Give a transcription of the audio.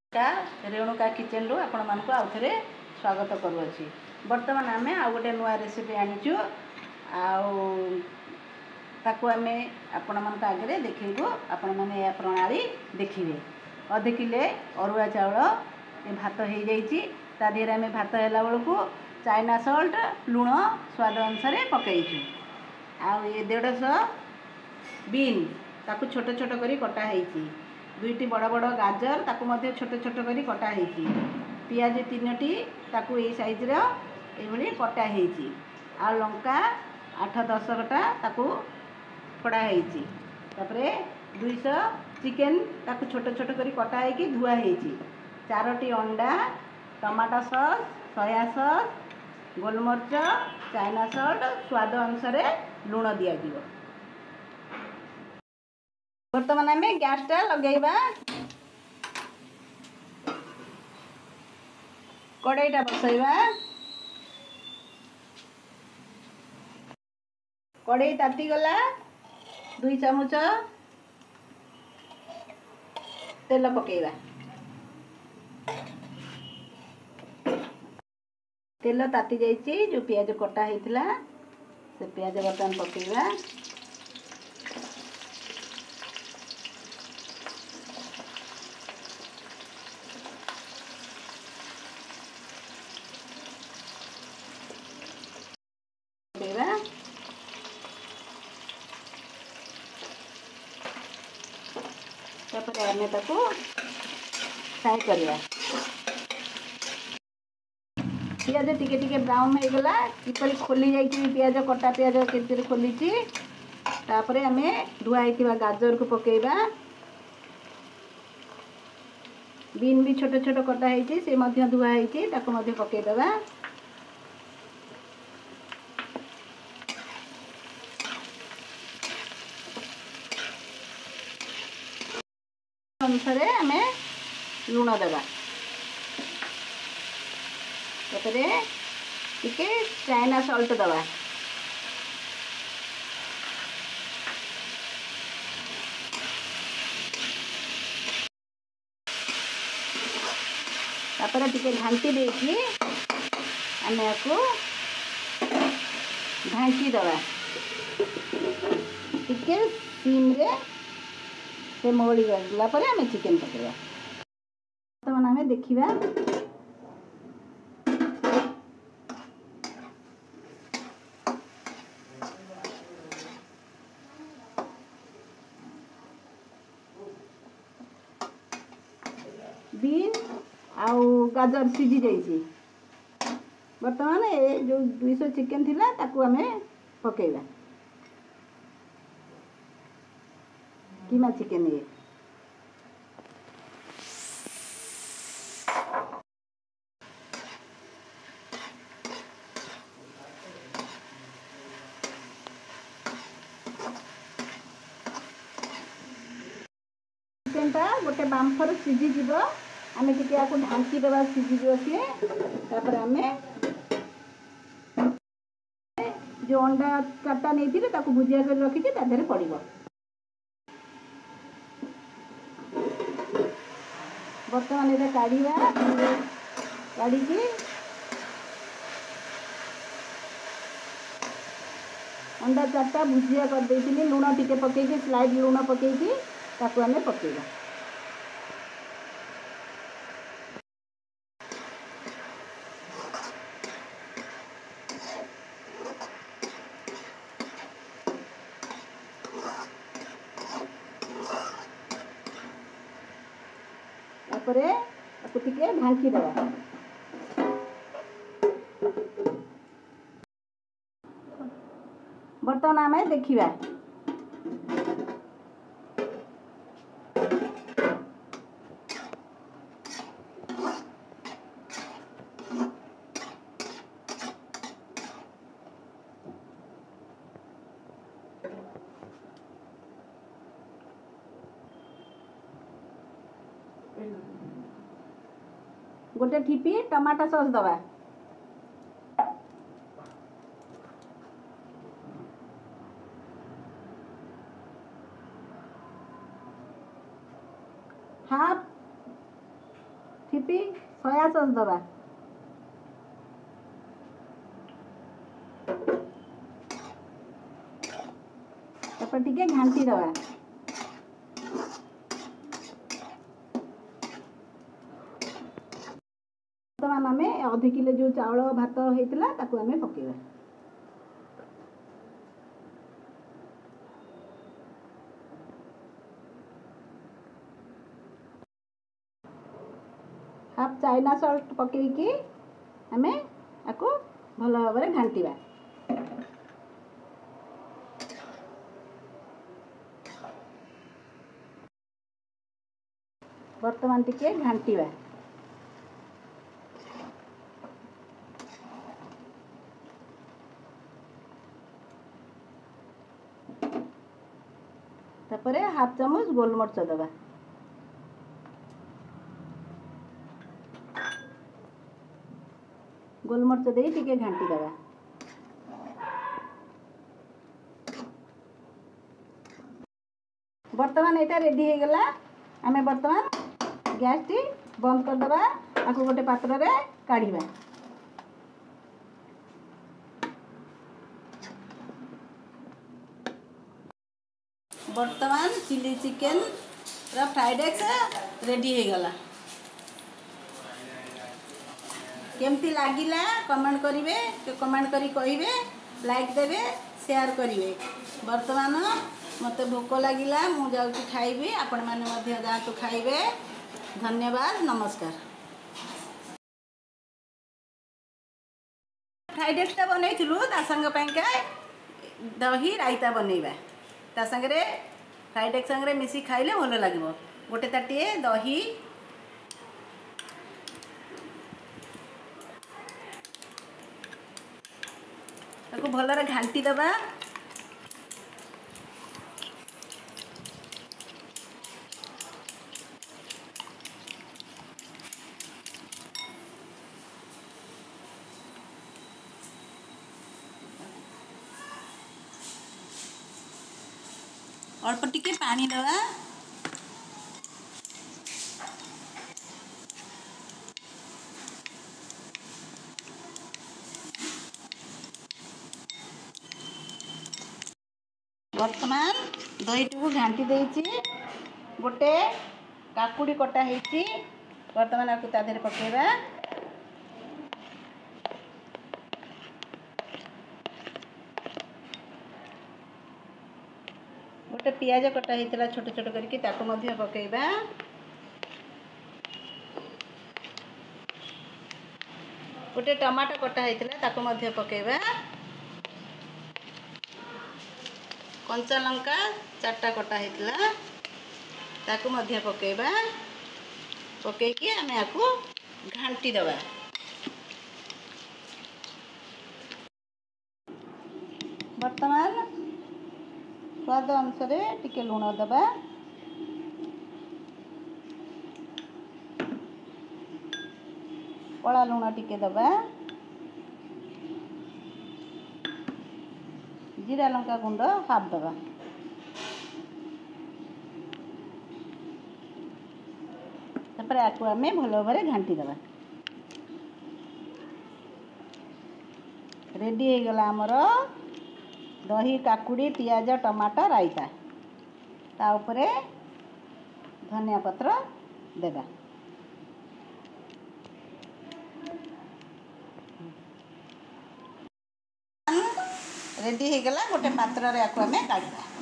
Renuka kitchen रु आपण मानक आउ थे स्वागत करुँची। बर्तमान आम आउ गोटे नुआ रेसिपी आनीचु आम आपण मान आगे देखू आपण मैंने या प्रणाली देखिए। अध किले अरुआ चाउल ये भात हो जाइए तादेह आम भात है बेलू चाइना सल्ट लुण स्वाद अनुसार पकईचु। ये 150 बीन ताकू छोट छोट करी कटा है। दुईटी बड़ बड़ गाजर ताकू मध्य छोट छोट करी कटा है। पियाज 3टी ताकू ये साइज ये कटा है। आ लंका 8-10 गटा ताकू कड़ा है। 200 चिकेन ताकू छोट छोट करी कटा है धुआ है। 4टी अंडा टमाटो सॉस सोया सॉस गोलमर्च चाइना सॉल्ट स्वाद अनुसार लुण दिया। बर्तमान आम गैस टा लगेबा कड़ाईटा बसैबा। कड़ाई ताती गला 2 चामच तेल पकेबा। तेल ताती जाइए जो पियाज कटा होता से पियाज बर्तमान पकेबा। आम ताको फ्राए करवा। पियाज टिके टिके ब्राउन हो गला किपरि खोली जाइए पियाज कटा पियाज केमती खोली। तापरे आम धुआ होता गाजर को पकेबा। बीन भी छोट छोट कटा है से मध्य धुआ होती पकईदबा। अनुसार आम लुण देवा। टिके चाइना सॉल्ट दवा। तापर टिके घांटी देकी आम या ढांकी दवा। टिके सिम रे से मोड़ी गला पर आम चिकेन पकेबा। बर्तमान आम देखिबा बीन आउ गाजर सीझी जाइए। बर्तमान ये जो 200 चिकेन थिला ताकू आम पकेबा। कीमा चिकेन ये चिकेनटा गोटे बाम्फर सीझीज। आम टी ढांकी देवा सीझीज सी। तापर आम जो अंडा 4टा नहीं ताकू भुजिया कर रखी तादेह पड़ो। बर्तमान ये काढ़ा काढ़ी अंडा 4टा भुजिया कर देती लुण टिके पकईकि स्लाइड लुण पकईकि ताकू आम पकेबा। टिके ढांकी देवा। बर्तमान आम देखिबा गोटे ठीपी टमाटो सॉस दवा। हाफ ठिपी सोया सॉस दबा। तापर टिके घांटी दबा। बर्तमान आम अध किलो जो चाउल भात होता ताकू आम पकेबा। हाफ चाइना सॉल्ट पकईकी आम आपको भल भाव में घांटा। बर्तमान टिके घांटा। तापरे हाफ चामच गोलमर्च दबा। गोलमर्च दे टिके घांटी दबा। बर्तमान यहाँ रेडी हो गला। आम बर्तमान गैस टी बंद करदे। आपको गोटे पात्र रे काढ़ा। बर्तमान chilli chicken fried rice ready हो गला। केमती लागिला कमेंट करिवे, कमेंट करी कहिवे, लाइक देवे, शेयर करिवे। बर्तमान मते भोक लागिला, मु जाउची खाइबी। आपण माने मध्य जातु खाइबे। धन्यवाद, नमस्कार। फ्राइड राइस बनईलु ता संग पैंका दही रायता बनइबा। ता संगरे फ्राइड राइस संगरे मिसी खाइले भल लागिबो। गोटे ताटिए दही, ताको भलरे घांटी दबा। अल्प टिके पानी दबा। बर्तमान दहीटी को घांटी देइछि। गोटे काकुड़ी कटा हेछि। बर्तमान आपको ता देहरे पकेबा। गोटे पियाज कटा हेतिला छोट छोट करके ताको मध्य पकेबा। गोटे टमाटो कटा हेतिला ताको मध्य पकेबा। कंचा लंका 4टा कटा हेतिला ताको मध्य पकेबा। पकेकी आमे आकु घांटी दबा। वर्तमान स्वाद अनुसार टिके लुण दबा। कला लुण टिके दबा। जीरा लंका गुंड हाफ दबा। तापर आकु आमे भल भाव घांटी दबा। रेडी हो गला हमर दही काकुड़ी पियाज टमाटर रायता। ता उपरे धनिया पत्र देबा। रेडी हो गला। गोटे पात्र रे आकु आमे काढबा।